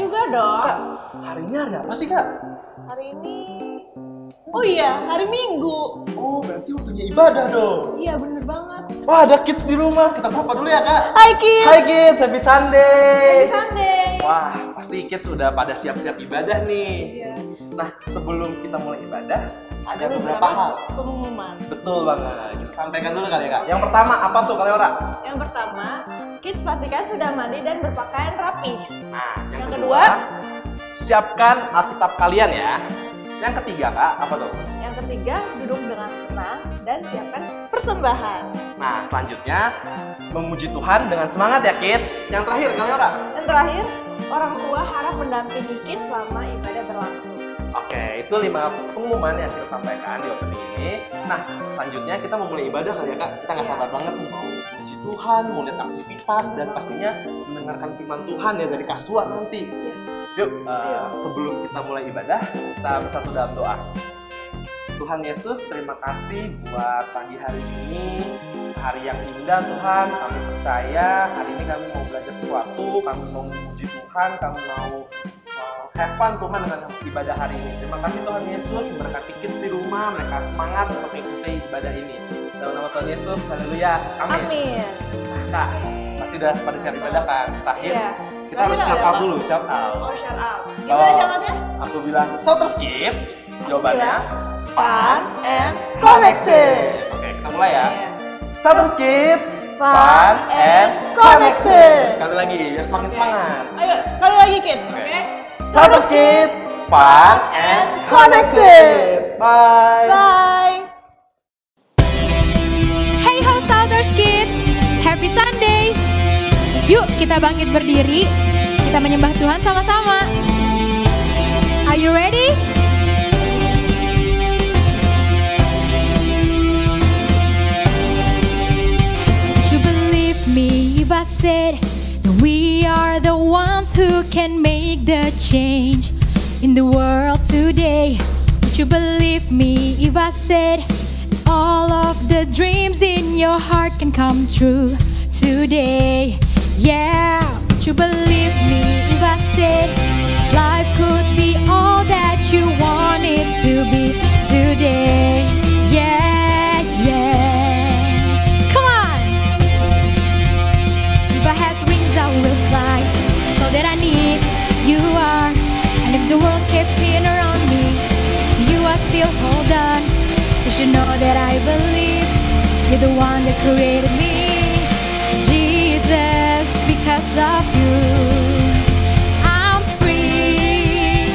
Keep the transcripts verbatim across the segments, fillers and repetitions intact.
juga dong. Kak, hari ini hari apa sih, Kak? Hari ini... Oh iya, hari Minggu. Oh, berarti waktunya ibadah dong. Iya, bener banget. Wah, ada kids di rumah. Kita sapa dulu ya, Kak. Hai kids. Hai kids, happy Sunday. Happy Sunday. Wah, pasti kids udah pada siap-siap ibadah nih. Iya. Nah, sebelum kita mulai ibadah, ada Ada beberapa hal. pengumuman. Betul banget. Kita sampaikan dulu kali ya, Kak. Yang pertama apa tuh, Kaleora? Yang pertama, kids pastikan sudah mandi dan berpakaian rapi. Nah, yang, Yang kedua, kedua, siapkan Alkitab kalian ya. Yang ketiga, Kak, apa tuh? Yang ketiga, duduk dengan tenang dan siapkan persembahan. Nah, selanjutnya memuji Tuhan dengan semangat ya, kids. Yang terakhir, Kaleora. Dan terakhir, orang tua harap mendampingi kids selama ibadah berlangsung. Oke, itu lima pengumuman yang kita sampaikan di opening ini. Nah, selanjutnya kita mau mulai ibadah kali ya, Kak. Kita nggak sabar banget mau puji Tuhan, mau lihat aktivitas, dan pastinya mendengarkan firman Tuhan ya dari Kasua nanti. Yes. Yuk, uh, sebelum kita mulai ibadah, kita bersatu dalam doa. Tuhan Yesus, terima kasih buat pagi hari ini, hari yang indah Tuhan. Kami percaya hari ini kami mau belajar sesuatu, kami mau memuji Tuhan, kami mau have fun Tuhan dengan ibadah hari ini. Terima kasih Tuhan Yesus, memberkati kids di rumah, mereka semangat untuk mengikuti ibadah ini. Dalam nama Tuhan Yesus, haleluya, amin. Amin. Nah, Kak, pasti udah pada siap ibadah kan? Terakhir, Iya. kita harus shout out dulu, shout out. Oh, shout out. Kalau Gimana shout-outnya? aku bilang Shouters Kids, jawabannya Fun and connected. Oke, kita mulai ya. Iya. Shouters Kids, Fun and connected. Sekali lagi, biar semakin semangat. Ayo, sekali lagi kids, oke? Oke. Shouters Kids, fun and connected. Bye. Bye. Hey ho Shouters Kids, happy Sunday. Yuk kita bangkit berdiri, kita menyembah Tuhan sama-sama. Are you ready? Would you believe me if I said that we are the ones who can make the change in the world today? Would you believe me if I said all of the dreams in your heart can come true today? Yeah, would you believe me if I said life could be all that you want it to be today? Yeah, yeah. Come on! If I had wings I will fly, so that I need you are. And if the world kept in around me, to you I still hold on. Cause you know that I believe you're the one that created me, Jesus, because of you I'm free,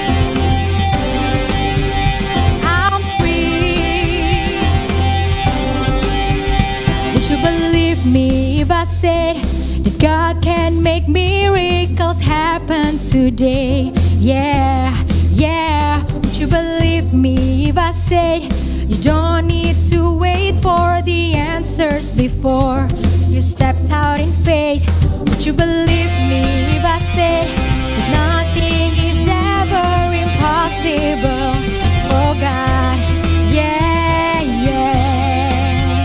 I'm free. Would you believe me if I said that God can make miracles happen today? Yeah, yeah. Would you believe me if I said you don't need to wait for the answers before you stepped out in faith? Would you believe me if I said that nothing is ever impossible for God? Yeah, yeah.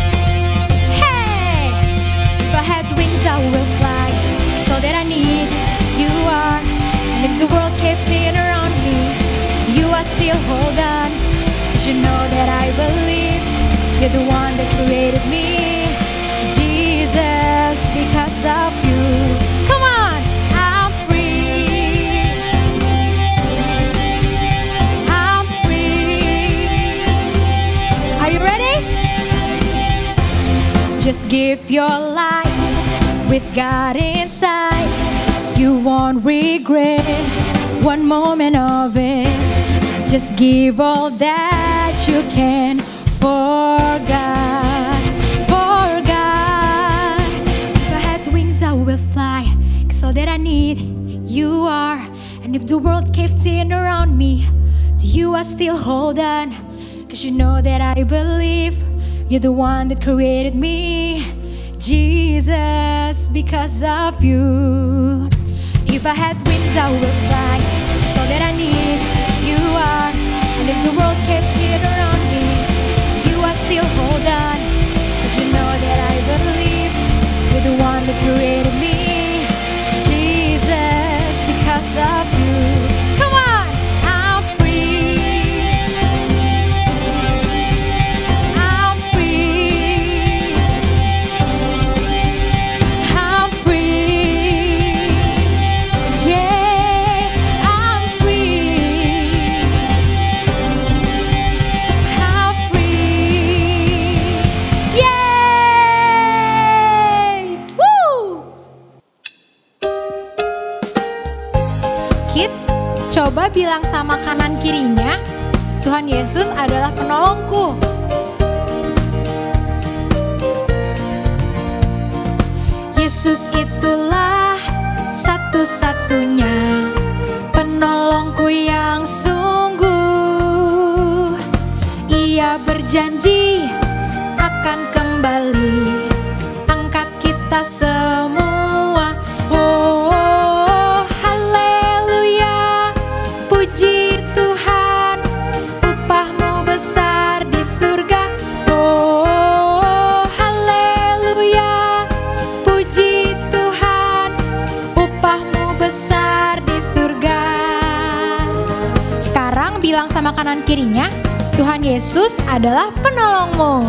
Hey! If I had wings I will fly, so that I need you are. And if the world caved in around me, to you I still hold on. You know that I believe you're the one that created me, Jesus, because of you. Come on, I'm free, I'm free. Are you ready? Just give your life with God inside. You won't regret one moment of it. Just give all that you can for God, for God. If I had wings I will fly, cause all that I need you are. And if the world caved in around me, to you I still hold on. Cause you know that I believe you're the one that created me, Jesus, because of you. If I had wings I would fly, so that I need you are. And if the world kept it around me, to you I still hold on. Cause you know that I believe you're the one that created me, Jesus, because of Kids, coba bilang sama kanan kirinya, Tuhan Yesus adalah penolongku. Yesus itulah satu-satunya penolongku yang sungguh. Ia berjanji akan kembali angkat kita semua. Oh, haleluya, puji Tuhan, upahmu besar di surga. Oh, haleluya, puji Tuhan, upahmu besar di surga. Sekarang bilang sama kanan kirinya, Tuhan Yesus adalah penolongmu.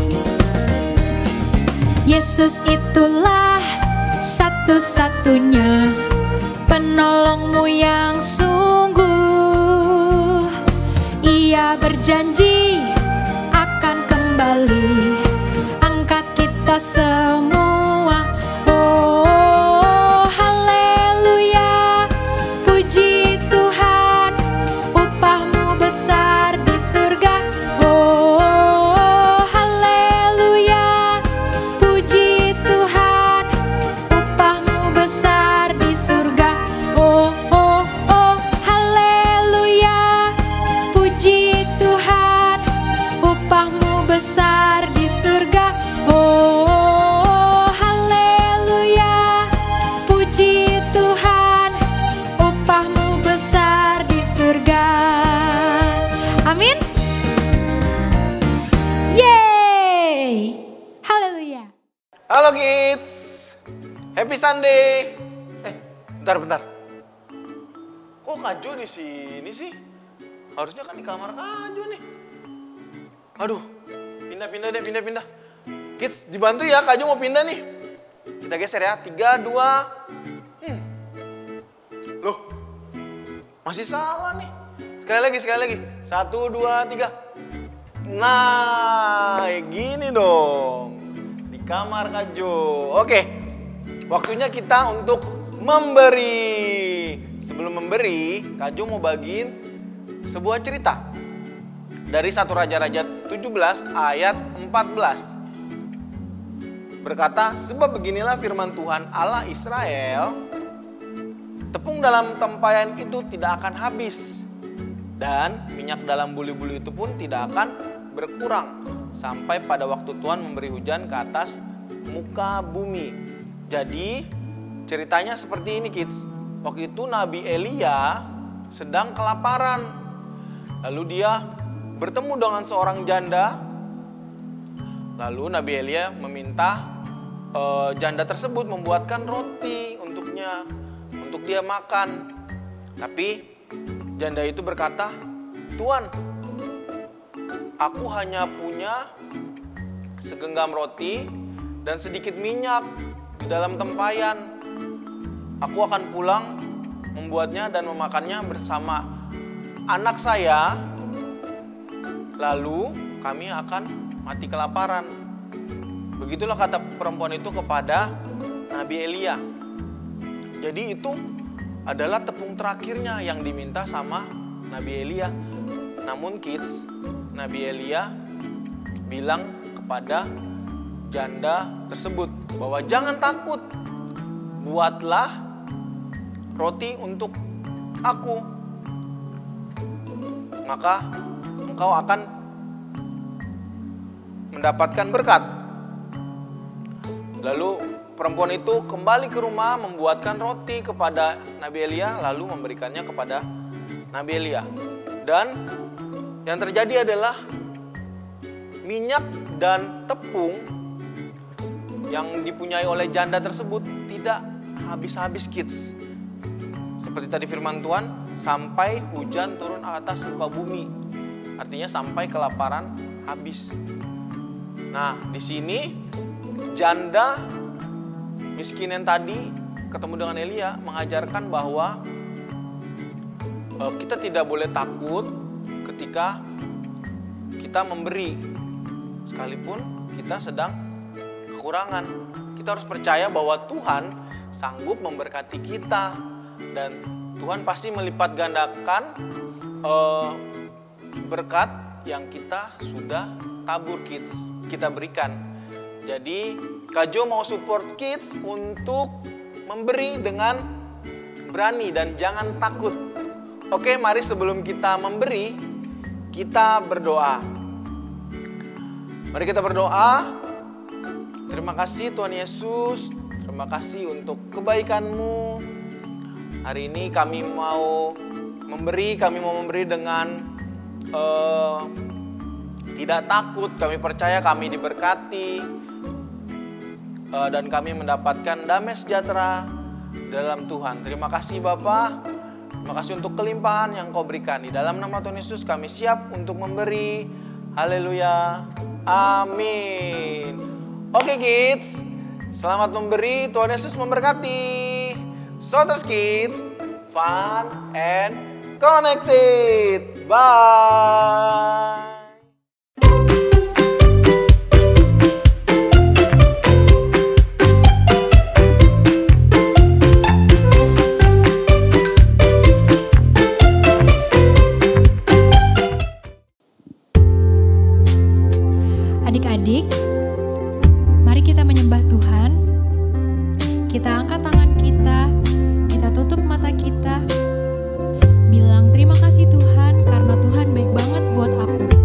Yesus itulah satu-satunya penolongmu yang sungguh. Ia berjanji akan kembali angkat kita semua. Oh, haleluya, puji Tuhan, upahmu besar di surga. Oh, haleluya, puji Tuhan, upahmu besar di surga. Oh, oh, oh, haleluya, puji Tuhan, upahmu besar di surga. Oh, haleluya, puji Tuhan, upahmu besar di surga. Amin. Yeay. Haleluya. Halo kids, happy Sunday. Eh, bentar bentar. Kok Kak Jo di sini sih? Harusnya kan di kamar Kak Jo nih. Aduh, pindah-pindah deh, pindah-pindah. Kids, dibantu ya, Kak Jo mau pindah nih. Kita geser ya, tiga, dua. Hmm. Loh, masih salah nih. Sekali lagi, sekali lagi. Satu, dua, tiga. Nah, gini dong. Di kamar Kak Jo. Oke, waktunya kita untuk memberi. Sebelum memberi, Kak Jo mau bagiin sebuah cerita dari satu Raja-Raja tujuh belas ayat empat belas. Berkata, sebab beginilah firman Tuhan Allah Israel, tepung dalam tempayan itu tidak akan habis, dan minyak dalam buli-buli itu pun tidak akan berkurang, sampai pada waktu Tuhan memberi hujan ke atas muka bumi. Jadi ceritanya seperti ini kids. Waktu itu Nabi Elia sedang kelaparan. Lalu dia bertemu dengan seorang janda. Lalu Nabi Elia meminta uh, janda tersebut membuatkan roti untuknya, untuk dia makan. Tapi janda itu berkata, Tuan, aku hanya punya segenggam roti dan sedikit minyak di dalam tempayan. Aku akan pulang membuatnya dan memakannya bersama anak saya. Lalu kami akan mati kelaparan. Begitulah kata perempuan itu kepada Nabi Elia. Jadi itu adalah tepung terakhirnya yang diminta sama Nabi Elia. Namun kids, Nabi Elia bilang kepada janda tersebut bahwa jangan takut, buatlah roti untuk aku, maka engkau akan mendapatkan berkat. Lalu perempuan itu kembali ke rumah membuatkan roti kepada Nabi Elia, lalu memberikannya kepada Nabi Elia. Dan yang terjadi adalah minyak dan tepung yang dipunyai oleh janda tersebut tidak habis-habis kids. Seperti tadi firman Tuhan, sampai hujan turun atas muka bumi. Artinya sampai kelaparan habis. Nah, di sini janda miskin yang tadi ketemu dengan Elia mengajarkan bahwa e, kita tidak boleh takut ketika kita memberi, sekalipun kita sedang kekurangan. Kita harus percaya bahwa Tuhan sanggup memberkati kita dan Tuhan pasti melipat gandakan uh, berkat yang kita sudah tabur kids, kita berikan. Jadi Kak Jo mau support kids untuk memberi dengan berani dan jangan takut. Oke, mari sebelum kita memberi, kita berdoa. Mari kita berdoa. Terima kasih Tuhan Yesus, terima kasih untuk kebaikan-Mu. Hari ini kami mau memberi, kami mau memberi dengan uh, tidak takut. Kami percaya kami diberkati uh, dan kami mendapatkan damai sejahtera dalam Tuhan. Terima kasih Bapa, terima kasih untuk kelimpahan yang Kau berikan. Di dalam nama Tuhan Yesus kami siap untuk memberi. Haleluya, amin. Oke kids, selamat memberi, Tuhan Yesus memberkati. Sothers Kids, fun and connected. Bye. Adik-adik, mari kita menyembah Tuhan. Kita angkat tangan kita, kita tutup mata kita, bilang terima kasih Tuhan karena Tuhan baik banget buat aku.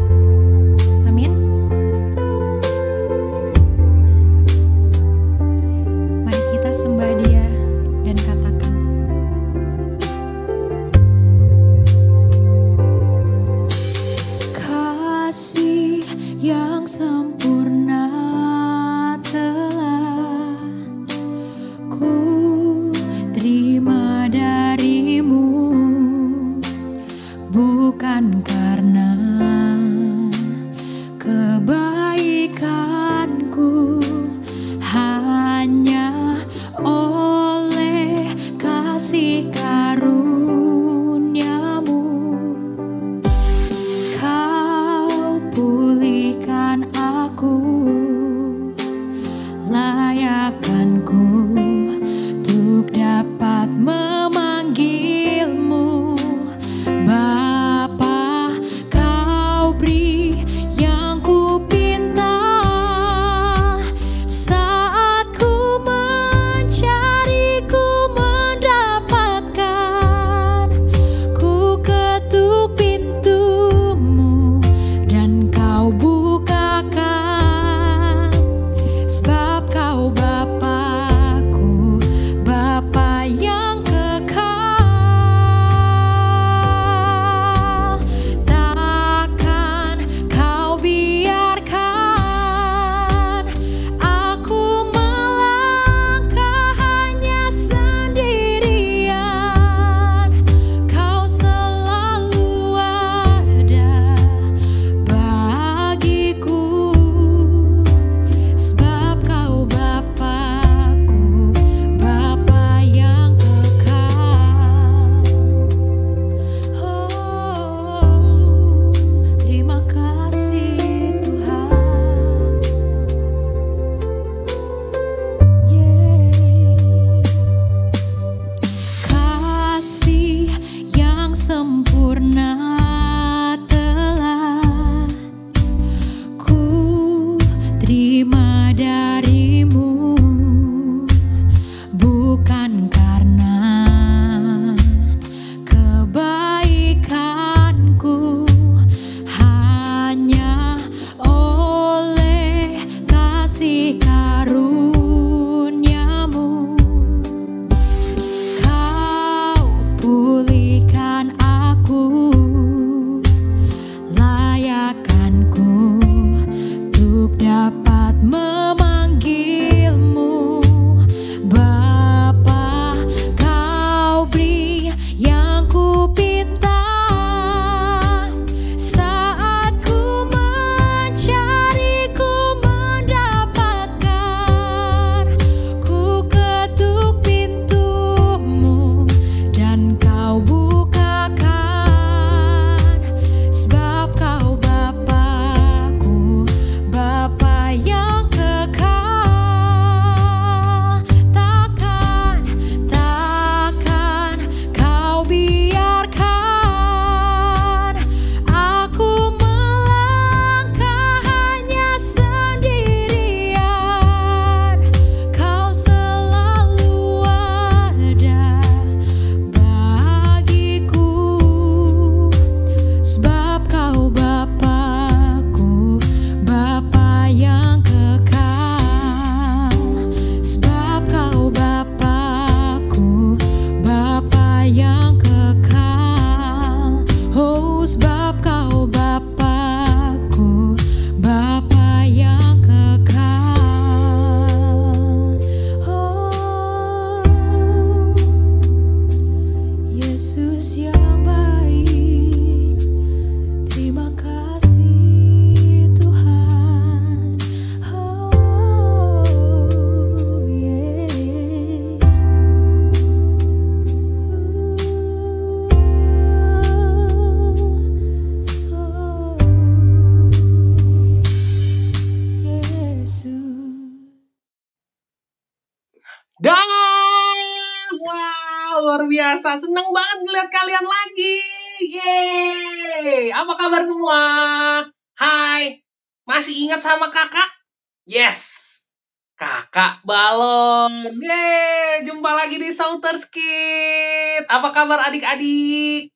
biasa, seneng banget ngeliat kalian lagi. Yeay, apa kabar semua? Hai, masih ingat sama kakak? Yes, kakak Balon. Yeay, jumpa lagi di Shouters Kid. Apa kabar adik-adik?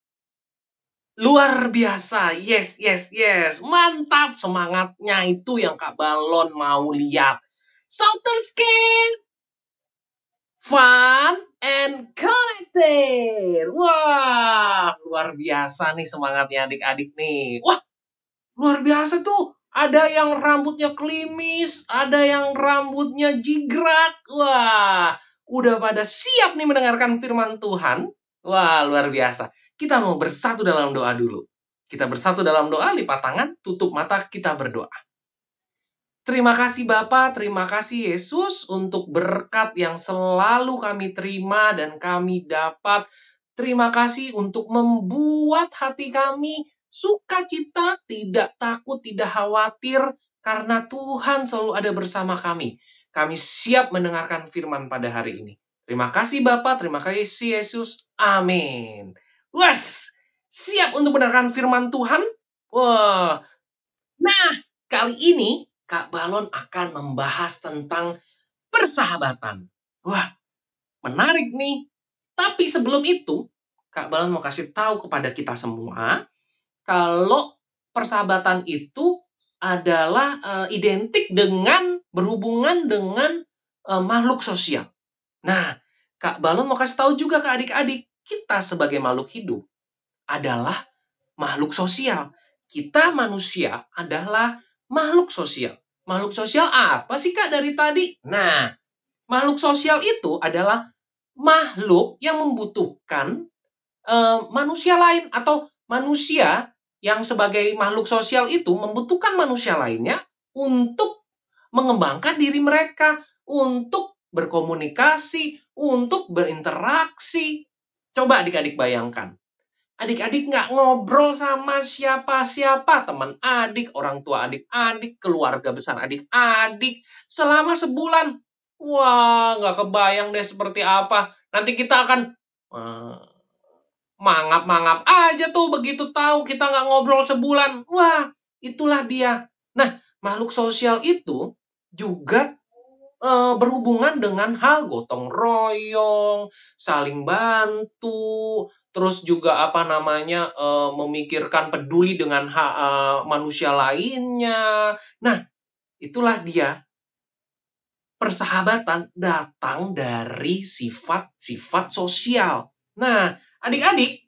Luar biasa, yes, yes, yes. Mantap, semangatnya itu yang Kak Balon mau lihat. Shouters Kid, fun and connected. Wah, luar biasa nih semangatnya adik-adik nih. Wah, luar biasa tuh. Ada yang rambutnya klimis, ada yang rambutnya jigrak. Wah, udah pada siap nih mendengarkan firman Tuhan. Wah, luar biasa. Kita mau bersatu dalam doa dulu. Kita bersatu dalam doa, lipat tangan, tutup mata, kita berdoa. Terima kasih Bapa, terima kasih Yesus untuk berkat yang selalu kami terima dan kami dapat. Terima kasih untuk membuat hati kami sukacita, tidak takut, tidak khawatir, karena Tuhan selalu ada bersama kami. Kami siap mendengarkan firman pada hari ini. Terima kasih Bapa, terima kasih Yesus. Amin. Was, siap untuk mendengarkan firman Tuhan? Wah. Nah, kali ini Kak Balon akan membahas tentang persahabatan. Wah, menarik nih. Tapi sebelum itu, Kak Balon mau kasih tahu kepada kita semua kalau persahabatan itu adalah uh, identik dengan berhubungan dengan uh, makhluk sosial. Nah, Kak Balon mau kasih tahu juga ke adik-adik, kita sebagai makhluk hidup adalah makhluk sosial. Kita manusia adalah makhluk sosial. Makhluk sosial apa sih Kak dari tadi? Nah, makhluk sosial itu adalah makhluk yang membutuhkan uh, manusia lain, atau manusia yang sebagai makhluk sosial itu membutuhkan manusia lainnya untuk mengembangkan diri mereka, untuk berkomunikasi, untuk berinteraksi. Coba adik-adik bayangkan. Adik-adik nggak ngobrol sama siapa-siapa, teman adik, orang tua adik-adik, keluarga besar adik-adik, selama sebulan. Wah, nggak kebayang deh seperti apa. Nanti kita akan uh, mangap-mangap aja tuh begitu tahu kita nggak ngobrol sebulan. Wah, itulah dia. Nah, makhluk sosial itu juga uh, berhubungan dengan hal gotong royong, saling bantu, terus juga apa namanya uh, memikirkan peduli dengan hak uh, manusia lainnya. Nah, itulah dia. Persahabatan datang dari sifat-sifat sosial. Nah, adik-adik,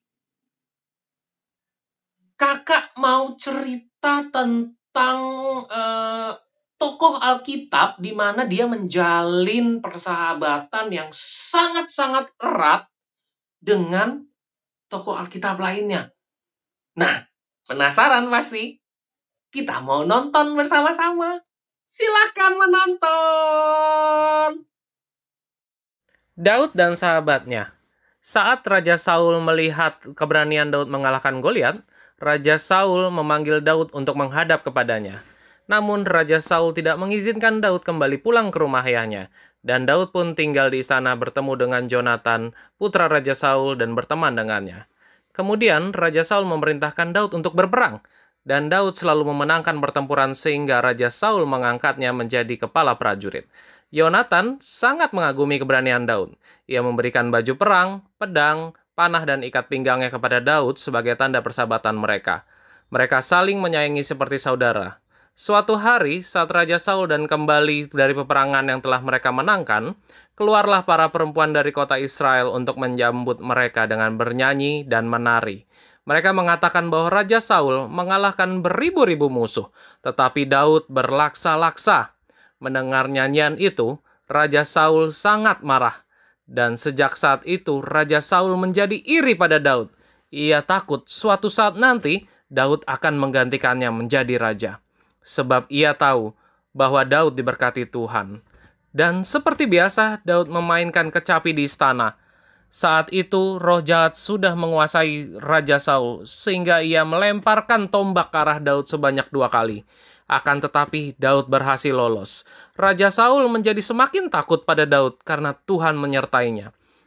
kakak mau cerita tentang uh, tokoh Alkitab di mana dia menjalin persahabatan yang sangat-sangat erat dengan tokoh Alkitab lainnya. Nah, penasaran pasti? Kita mau nonton bersama-sama. Silahkan menonton. Daud dan sahabatnya. Saat Raja Saul melihat keberanian Daud mengalahkan Goliat, Raja Saul memanggil Daud untuk menghadap kepadanya. Namun Raja Saul tidak mengizinkan Daud kembali pulang ke rumah ayahnya. Dan Daud pun tinggal di istana bertemu dengan Jonatan, putra Raja Saul, dan berteman dengannya. Kemudian Raja Saul memerintahkan Daud untuk berperang. Dan Daud selalu memenangkan pertempuran sehingga Raja Saul mengangkatnya menjadi kepala prajurit. Yonatan sangat mengagumi keberanian Daud. Ia memberikan baju perang, pedang, panah, dan ikat pinggangnya kepada Daud sebagai tanda persahabatan mereka. Mereka saling menyayangi seperti saudara. Suatu hari, saat Raja Saul dan kembali dari peperangan yang telah mereka menangkan, keluarlah para perempuan dari kota Israel untuk menyambut mereka dengan bernyanyi dan menari. Mereka mengatakan bahwa Raja Saul mengalahkan beribu-ribu musuh, tetapi Daud berlaksa-laksa. Mendengar nyanyian itu, Raja Saul sangat marah. Dan sejak saat itu, Raja Saul menjadi iri pada Daud. Ia takut suatu saat nanti, Daud akan menggantikannya menjadi raja. Sebab ia tahu bahwa Daud diberkati Tuhan. Dan seperti biasa, Daud memainkan kecapi di istana. Saat itu, roh jahat sudah menguasai Raja Saul, sehingga ia melemparkan tombak ke arah Daud sebanyak dua kali. Akan tetapi, Daud berhasil lolos. Raja Saul menjadi semakin takut pada Daud karena Tuhan menyertainya.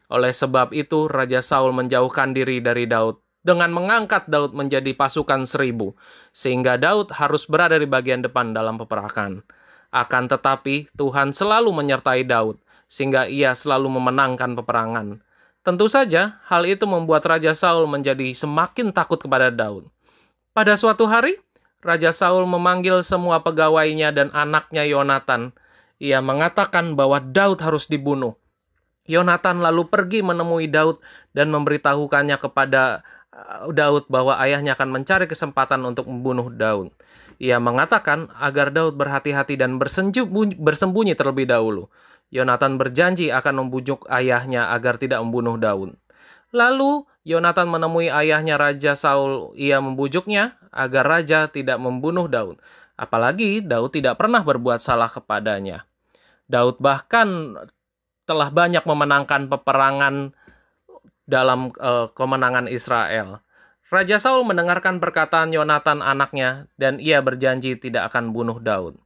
Oleh sebab itu, Raja Saul menjauhkan diri dari Daud dengan mengangkat Daud menjadi pasukan seribu, sehingga Daud harus berada di bagian depan dalam peperangan. Akan tetapi, Tuhan selalu menyertai Daud, sehingga ia selalu memenangkan peperangan. Tentu saja, hal itu membuat Raja Saul menjadi semakin takut kepada Daud. Pada suatu hari, Raja Saul memanggil semua pegawainya dan anaknya Yonatan. Ia mengatakan bahwa Daud harus dibunuh. Yonatan lalu pergi menemui Daud dan memberitahukannya kepada Daud bahwa ayahnya akan mencari kesempatan untuk membunuh Daud. Ia mengatakan agar Daud berhati-hati dan bersembunyi terlebih dahulu. Yonatan berjanji akan membujuk ayahnya agar tidak membunuh Daud. Lalu Yonatan menemui ayahnya Raja Saul. Ia membujuknya agar raja tidak membunuh Daud. Apalagi Daud tidak pernah berbuat salah kepadanya. Daud bahkan telah banyak memenangkan peperangan dalam uh, kemenangan Israel. Raja Saul mendengarkan perkataan Yonatan anaknya dan ia berjanji tidak akan bunuh Daud.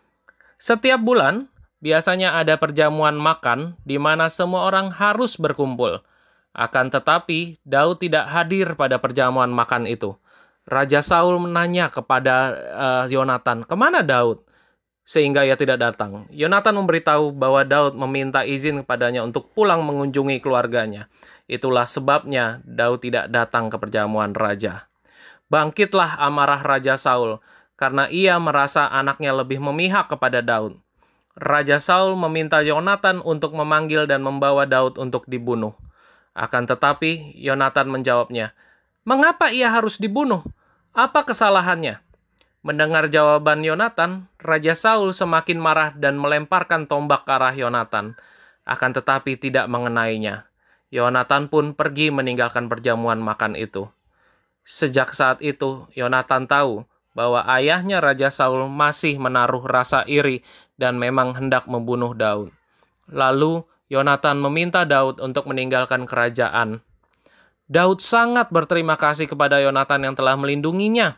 Setiap bulan, biasanya ada perjamuan makan di mana semua orang harus berkumpul. Akan tetapi, Daud tidak hadir pada perjamuan makan itu. Raja Saul menanya kepada uh, Yonatan, "Kemana Daud?" Sehingga ia tidak datang. Yonatan memberitahu bahwa Daud meminta izin kepadanya untuk pulang mengunjungi keluarganya. Itulah sebabnya Daud tidak datang ke perjamuan raja. Bangkitlah amarah Raja Saul, karena ia merasa anaknya lebih memihak kepada Daud. Raja Saul meminta Yonatan untuk memanggil dan membawa Daud untuk dibunuh. Akan tetapi, Yonatan menjawabnya, "Mengapa ia harus dibunuh? Apa kesalahannya?" Mendengar jawaban Yonatan, Raja Saul semakin marah dan melemparkan tombak ke arah Yonatan, akan tetapi tidak mengenainya. Yonatan pun pergi meninggalkan perjamuan makan itu. Sejak saat itu, Yonatan tahu bahwa ayahnya Raja Saul masih menaruh rasa iri dan memang hendak membunuh Daud. Lalu, Yonatan meminta Daud untuk meninggalkan kerajaan. Daud sangat berterima kasih kepada Yonatan yang telah melindunginya.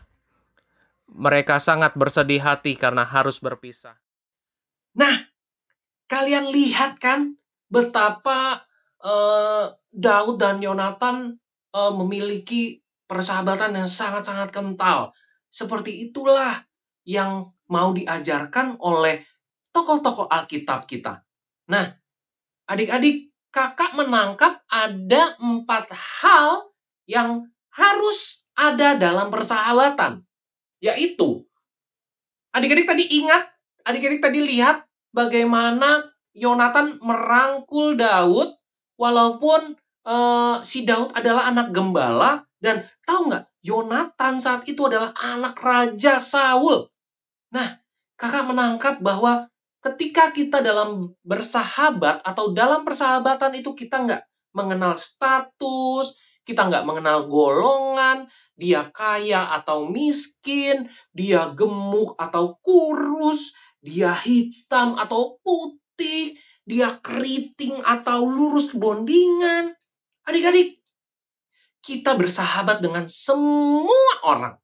Mereka sangat bersedih hati karena harus berpisah. Nah, kalian lihat kan betapa uh, Daud dan Yonatan uh, memiliki persahabatan yang sangat-sangat kental. Seperti itulah yang mau diajarkan oleh tokoh-tokoh Alkitab kita. Nah, adik-adik, kakak menangkap ada empat hal yang harus ada dalam persahabatan. Yaitu, adik-adik tadi ingat, adik-adik tadi lihat bagaimana Yonatan merangkul Daud walaupun uh, si Daud adalah anak gembala. Dan tahu nggak, Yonatan saat itu adalah anak Raja Saul. Nah, kakak menangkap bahwa ketika kita dalam bersahabat atau dalam persahabatan itu kita nggak mengenal status, kita nggak mengenal golongan, dia kaya atau miskin, dia gemuk atau kurus, dia hitam atau putih, dia keriting atau lurus kebondingan. Adik-adik, kita bersahabat dengan semua orang.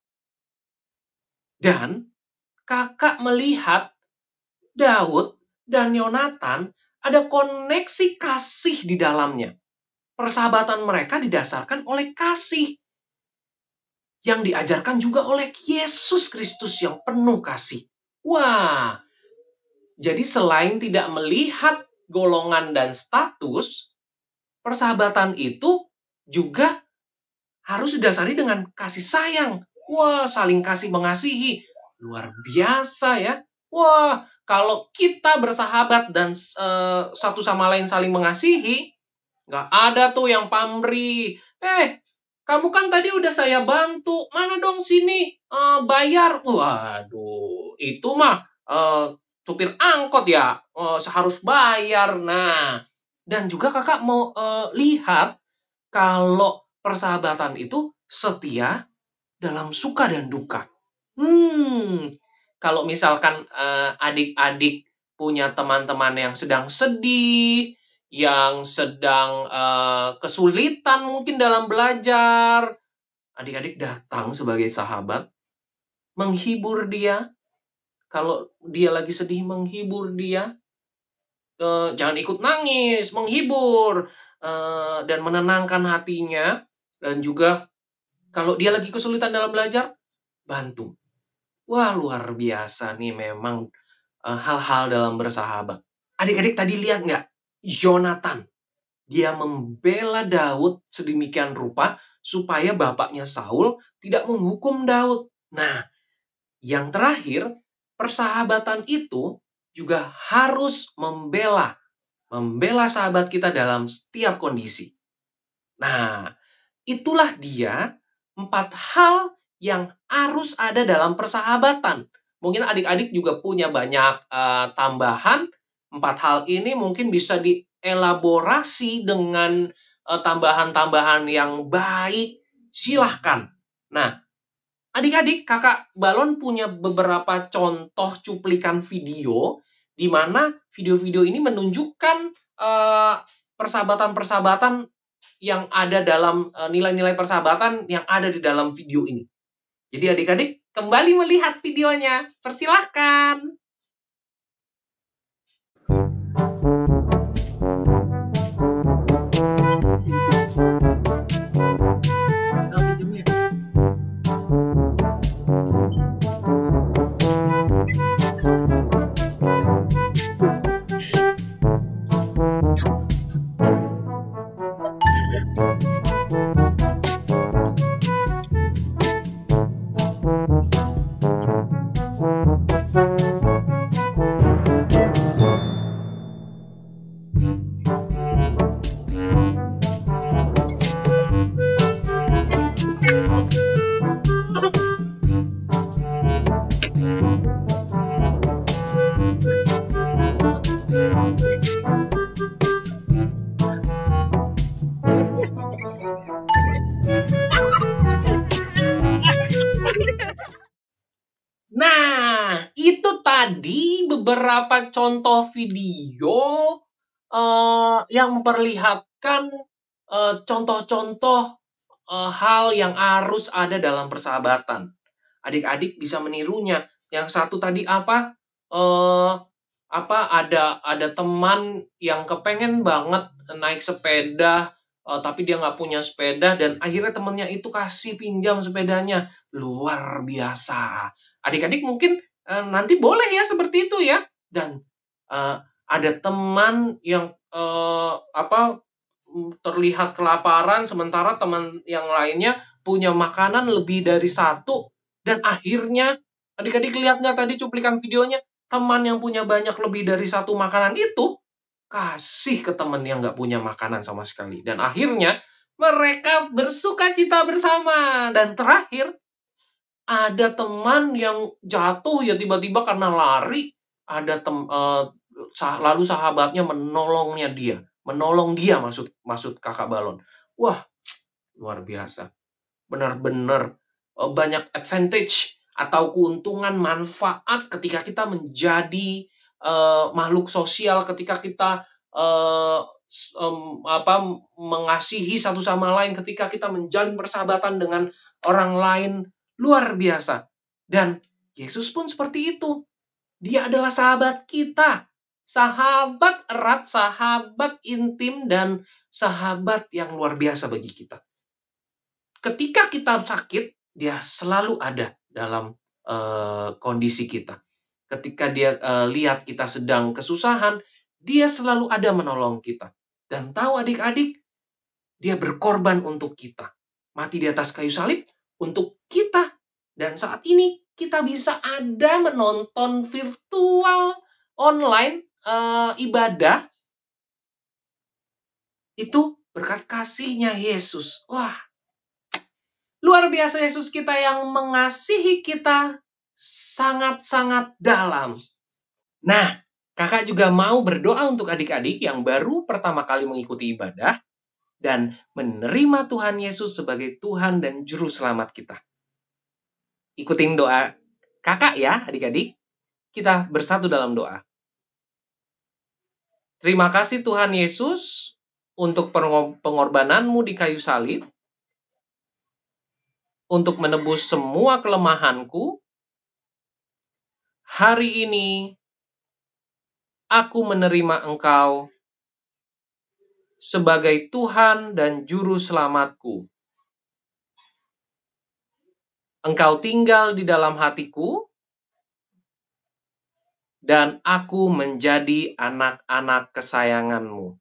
Dan kakak melihat Daud dan Yonatan ada koneksi kasih di dalamnya. Persahabatan mereka didasarkan oleh kasih. Yang diajarkan juga oleh Yesus Kristus yang penuh kasih. Wah, jadi selain tidak melihat golongan dan status, persahabatan itu juga harus didasari dengan kasih sayang. Wah, saling kasih mengasihi. Luar biasa ya. Wah, kalau kita bersahabat dan uh, satu sama lain saling mengasihi, nggak ada tuh yang pamrih. Eh, kamu kan tadi udah saya bantu. Mana dong sini uh, bayar. Waduh, itu mah uh, supir angkot ya. Uh, harus bayar. Nah, dan juga kakak mau uh, lihat kalau persahabatan itu setia dalam suka dan duka. Hmm, kalau misalkan uh, adik-adik punya teman-teman yang sedang sedih, yang sedang uh, kesulitan mungkin dalam belajar, adik-adik datang sebagai sahabat, menghibur dia. Kalau dia lagi sedih, menghibur dia. Uh, jangan ikut nangis, menghibur. uh, dan menenangkan hatinya. Dan juga kalau dia lagi kesulitan dalam belajar, bantu. Wah, luar biasa nih memang uh, hal-hal dalam bersahabat. Adik-adik tadi lihat nggak? Yonatan. Dia membela Daud sedemikian rupa supaya bapaknya Saul tidak menghukum Daud. Nah, yang terakhir, persahabatan itu juga harus membela. Membela sahabat kita dalam setiap kondisi. Nah, itulah dia empat hal yang harus ada dalam persahabatan. Mungkin adik-adik juga punya banyak uh, tambahan. Empat hal ini mungkin bisa dielaborasi dengan uh, tambahan-tambahan yang baik. Silahkan. Nah, adik-adik, kakak Balon punya beberapa contoh cuplikan video di mana video-video ini menunjukkan uh, persahabatan-persahabatan yang ada dalam uh, nilai-nilai persahabatan yang ada di dalam video ini. Jadi adik-adik kembali melihat videonya. Persilahkan. Nah, itu tadi beberapa contoh video uh, yang memperlihatkan uh, contoh-contoh uh, hal yang harus ada dalam persahabatan. Adik-adik bisa menirunya. Yang satu tadi apa? Uh, apa ada ada teman yang kepengen banget naik sepeda, uh, tapi dia nggak punya sepeda, dan akhirnya temannya itu kasih pinjam sepedanya. Luar biasa. Adik-adik mungkin uh, nanti boleh ya seperti itu ya. Dan uh, ada teman yang uh, apa terlihat kelaparan, sementara teman yang lainnya punya makanan lebih dari satu. Dan akhirnya, adik-adik lihat nggak tadi cuplikan videonya? Teman yang punya banyak lebih dari satu makanan itu kasih ke teman yang nggak punya makanan sama sekali. Dan akhirnya mereka bersuka cita bersama. Dan terakhir, ada teman yang jatuh ya tiba-tiba karena lari, ada tem, uh, sah, lalu sahabatnya menolongnya dia, menolong dia maksud maksud kakak Balon. Wah, luar biasa. Benar-benar uh, banyak advantage atau keuntungan manfaat ketika kita menjadi uh, makhluk sosial, ketika kita uh, um, apa mengasihi satu sama lain, ketika kita menjalin persahabatan dengan orang lain. Luar biasa. Dan Yesus pun seperti itu. Dia adalah sahabat kita. Sahabat erat, sahabat intim, dan sahabat yang luar biasa bagi kita. Ketika kita sakit, dia selalu ada dalam uh, kondisi kita. Ketika dia uh, lihat kita sedang kesusahan, dia selalu ada menolong kita. Dan tahu adik-adik, dia berkorban untuk kita. Mati di atas kayu salib untuk kita. Dan saat ini kita bisa ada menonton virtual online uh, ibadah. Itu berkat kasihnya Yesus. Wah, luar biasa Yesus kita yang mengasihi kita sangat-sangat dalam. Nah, kakak juga mau berdoa untuk adik-adik yang baru pertama kali mengikuti ibadah dan menerima Tuhan Yesus sebagai Tuhan dan Juru Selamat kita. Ikutin doa kakak ya, adik-adik. Kita bersatu dalam doa. Terima kasih Tuhan Yesus untuk pengorbananmu di kayu salib, untuk menebus semua kelemahanku. Hari ini, aku menerima Engkau sebagai Tuhan dan Juru Selamatku. Engkau tinggal di dalam hatiku, dan aku menjadi anak-anak kesayanganmu.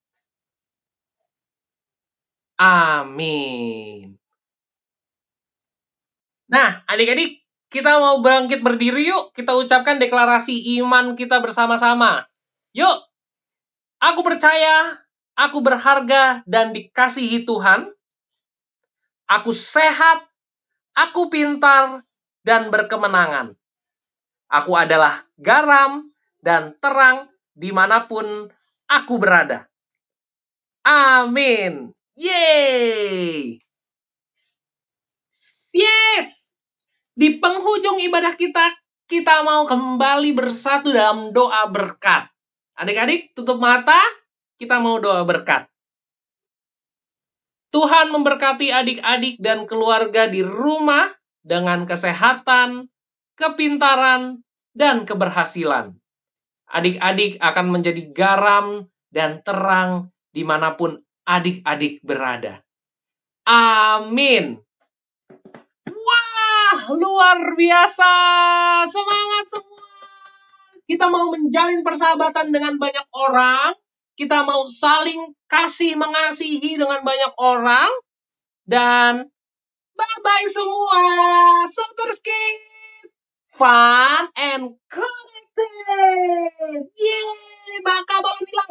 Amin. Nah, adik-adik, kita mau bangkit berdiri yuk. Kita ucapkan deklarasi iman kita bersama-sama. Yuk, aku percaya, aku berharga dan dikasihi Tuhan. Aku sehat, aku pintar, dan berkemenangan. Aku adalah garam dan terang dimanapun aku berada. Amin. Yeay! Yes! Di penghujung ibadah kita, kita mau kembali bersatu dalam doa berkat. Adik-adik, tutup mata, kita mau doa berkat. Tuhan memberkati adik-adik dan keluarga di rumah dengan kesehatan, kepintaran, dan keberhasilan. Adik-adik akan menjadi garam dan terang dimanapun adik-adik berada. Amin. Wah, luar biasa. Semangat semua. Kita mau menjalin persahabatan dengan banyak orang. Kita mau saling kasih mengasihi dengan banyak orang. Dan bye-bye semua. So terus fun and connected. Yeay, baka balon hilang.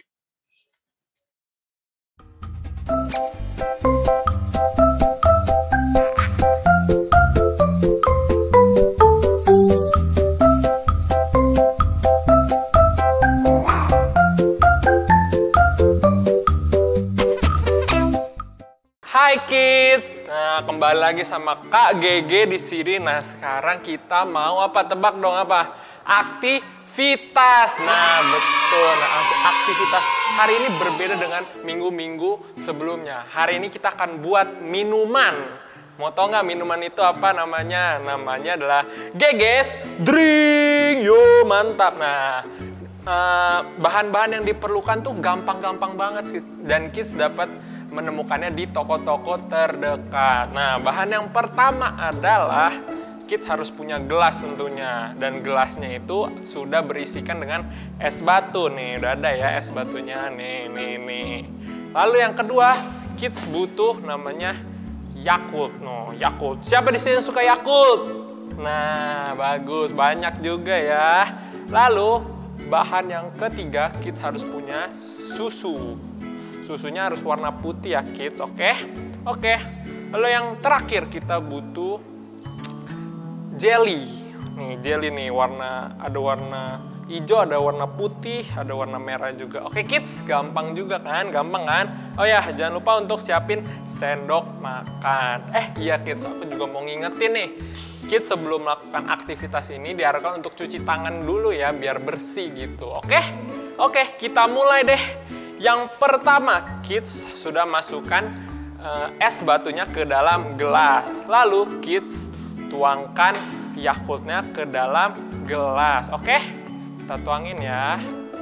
Hai kids, nah kembali lagi sama Kak G G di sini. Nah sekarang kita mau apa? Tebak dong apa? Aktivitas. Nah betul. Nah aktivitas hari ini berbeda dengan minggu-minggu sebelumnya. Hari ini kita akan buat minuman. Mau tau nggak minuman itu apa namanya? Namanya adalah Geges Drink. Yo mantap. Nah bahan-bahan uh, yang diperlukan tuh gampang-gampang banget sih. Dan kids dapat menemukannya di toko-toko terdekat. Nah, bahan yang pertama adalah kids harus punya gelas tentunya. Dan gelasnya itu sudah berisikan dengan es batu. Nih, udah ada ya es batunya. Nih, nih, nih. Lalu yang kedua, kids butuh namanya Yakult. No, Yakult. Siapa di sini yang suka Yakult? Nah, bagus. Banyak juga ya. Lalu, bahan yang ketiga, kids harus punya susu. Susunya harus warna putih ya kids, oke? Okay? Oke. Okay. Lalu yang terakhir kita butuh jelly. Nih jelly nih warna ada warna hijau, ada warna putih, ada warna merah juga. Oke okay, kids, gampang juga kan? Gampang kan? Oh ya, jangan lupa untuk siapin sendok makan. Eh iya kids, aku juga mau ngingetin nih. Kids sebelum melakukan aktivitas ini diharapkan untuk cuci tangan dulu ya biar bersih gitu. Oke? Okay? Oke, okay, kita mulai deh. Yang pertama, kids sudah masukkan uh, es batunya ke dalam gelas. Lalu, kids tuangkan Yakultnya ke dalam gelas. Oke? Kita tuangin ya.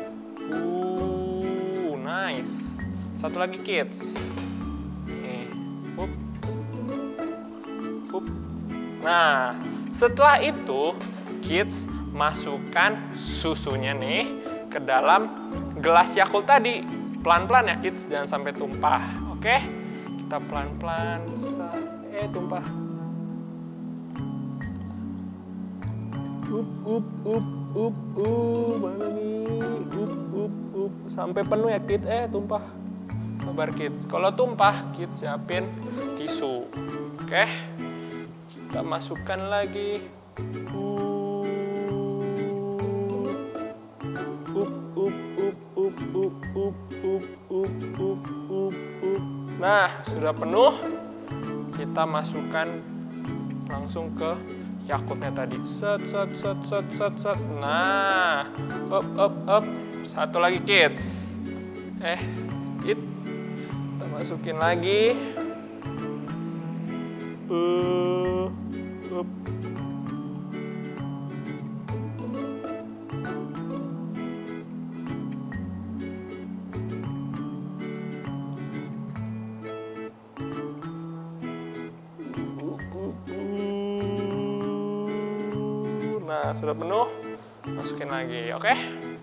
Uh, nice. Satu lagi, kids. Nih. Up. Up. Nah, setelah itu, kids masukkan susunya nih ke dalam gelas Yakult tadi. Pelan-pelan ya kids, jangan sampai tumpah. Oke? Kita pelan-pelan. Eh, tumpah. Up, up, up, up, up. Mana nih? Up, up, up. Sampai penuh ya kids. Eh, tumpah. Sabar kids. Kalau tumpah, kids siapin tisu. Oke? Kita masukkan lagi. Nah, sudah penuh. Kita masukkan langsung ke Yakultnya tadi. Set, set, set, set, set, set. Nah, up, up, up. Satu lagi kids. Eh, it. Kita masukin lagi. Uh, up. Nah, sudah penuh, masukin lagi, oke?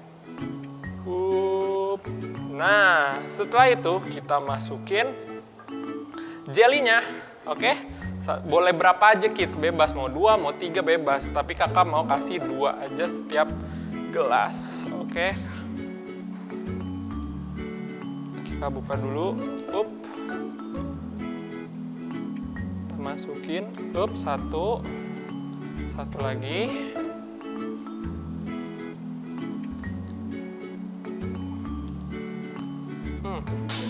Up. Nah, setelah itu kita masukin jelinya, oke? Boleh berapa aja kids, bebas. Mau dua, mau tiga, bebas. Tapi kakak mau kasih dua aja setiap gelas, oke? Kita buka dulu, up. Kita masukin, up, satu. Satu lagi. Hmm.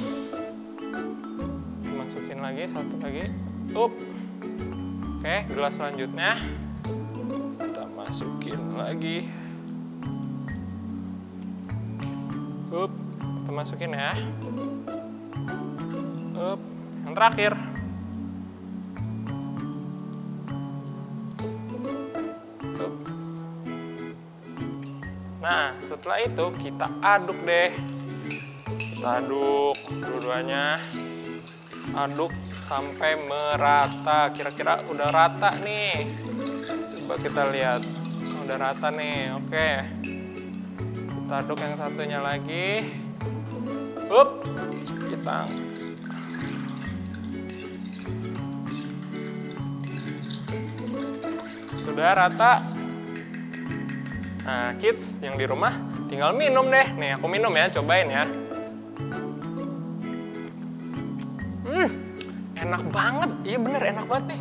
Masukin lagi, satu lagi. Up. Oke, gelas selanjutnya. Kita masukin lagi. Up. Kita masukin ya. Up. Yang terakhir. Up. Nah, setelah itu kita aduk deh. Kita aduk dua-duanya. Aduk sampai merata. Kira-kira udah rata nih. Coba kita lihat. Udah rata nih. Oke. Kita aduk yang satunya lagi. Up. Kita sudah rata. Nah, kids yang di rumah tinggal minum deh. Nih, aku minum ya, cobain ya. Hmm, enak banget. Iya bener, enak banget nih.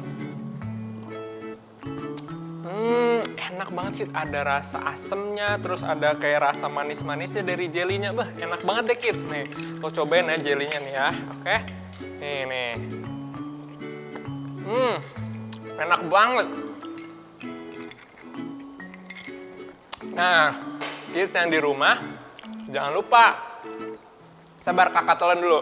Hmm, enak banget sih. Ada rasa asemnya, terus ada kayak rasa manis-manisnya dari jelinya. Bah, enak banget deh kids nih. Lo cobain ya jelinya nih ya, oke? Nih, nih. Hmm, enak banget. Nah, kids yang di rumah, jangan lupa. Sabar, kakak telan dulu.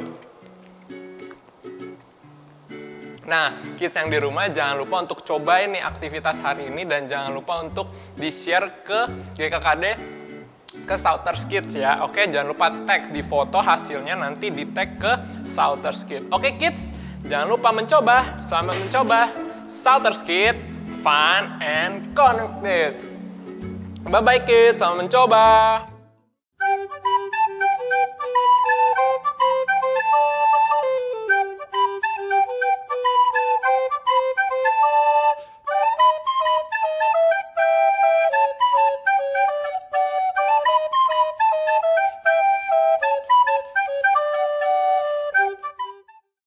Nah, kids yang di rumah jangan lupa untuk cobain nih aktivitas hari ini dan jangan lupa untuk di-share ke G K K D, ke Shouters Kids ya. Oke, jangan lupa tag di foto hasilnya, nanti di tag ke Shouters Kids. Oke kids, jangan lupa mencoba. Selamat mencoba. Shouters Kids, fun and connected. Bye-bye kids, selamat mencoba.